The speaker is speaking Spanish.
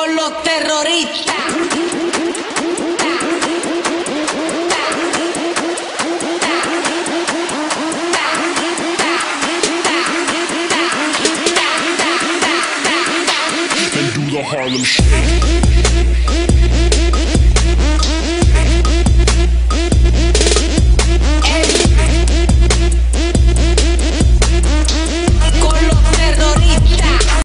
con los terroristas. And do the Harlem Shake.